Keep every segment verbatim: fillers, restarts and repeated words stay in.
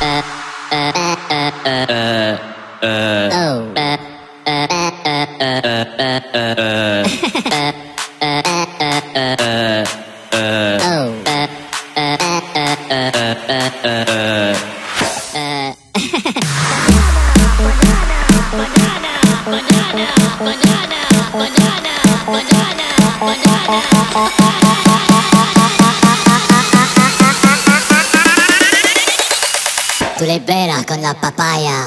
Tu liberas con la papaya.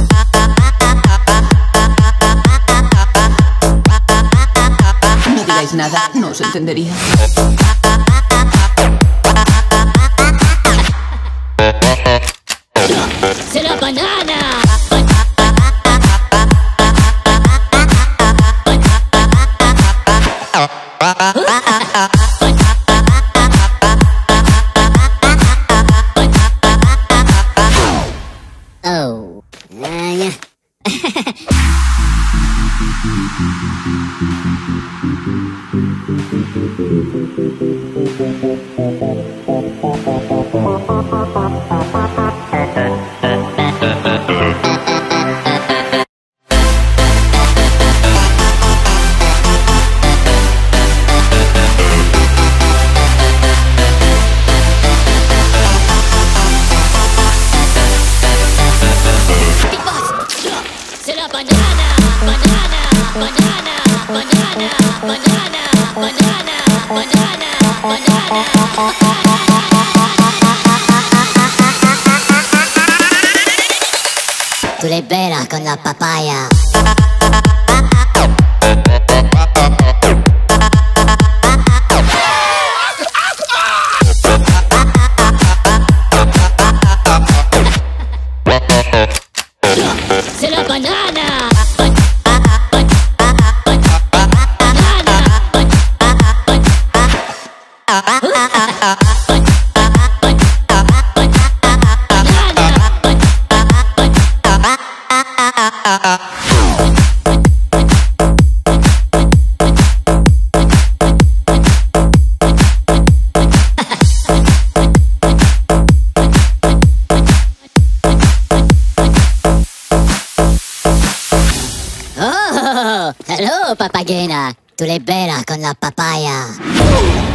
No digáis nada, no os entendería. ¡Se la banana! Oh, uh, yeah. Tu liberas con la papaya. ¡Se la banana! Oh, hello, papagena. Tu liberas con la papaya.